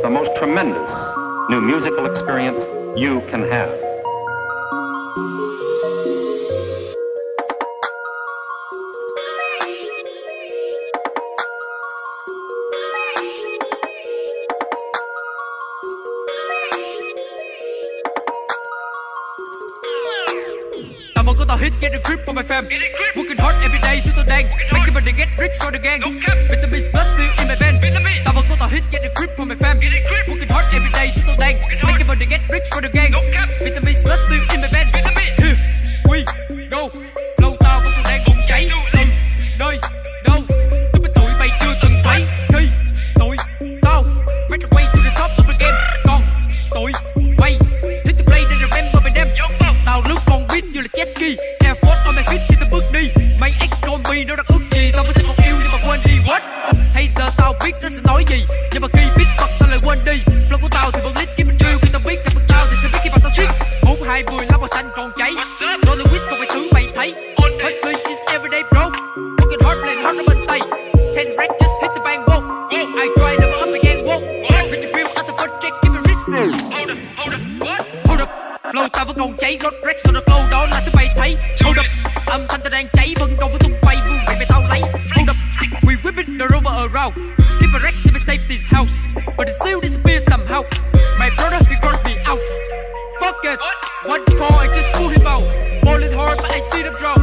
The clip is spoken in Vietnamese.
the most tremendous new musical experience you can have. Tao vẫn có tao hit, get a grip on my fam. Working hard every day to the dang. Making money, get rich for the gang. Vitamins plus still in my van. Tao vẫn có tao hit, get a grip on my fam. Working hard every day to the dang. Making money, get rich for the gang. Vitamins plus still in my van. Here we go. Flow tao vẫn còn đang bùng cháy. Từ nơi đâu tôi biết tụi bay chưa từng thấy. Khi tụi tao make the way to the top of the game. Còn tụi bay hit the play, they remember my name. Tao lướt con beat như là jet ski. Air Force on my feet thì tao bước đi. Mấy ex con mi nó đặt ước gì. Tao vẫn sẽ còn yêu nhưng mà quên đi. What? Hater tao biết nó sẽ nói gì. Nhưng mà khi beat bật tao lại quên đi. Flow của tao thì vẫn lit keep it real. Khi tao biết gặp được tao thì sẽ biết khi mà tao shit. 420 lá màu xanh còn cháy. Rolling with không phải thứ mày thấy. Hustling is everyday bro. Working hard, playing hard ở bên tay. 10 rack just hit the bang, whoa. I try level up again, whoa. Rich and build at the first check, keep it rich. Hold up, flow tao vẫn còn cháy. God Rex on the flow đó là thứ mày thấy. Hold up, âm thanh tao đang cháy. Vẫn còn với tung bay vương mày tao lấy. Hold up, we whipping the rover around. Keep a Rex in my safety's house. But it still disappears somehow. My brother, he calls me out. Fuck it, one call, I just pull him out. Balling hard, but I see them draw.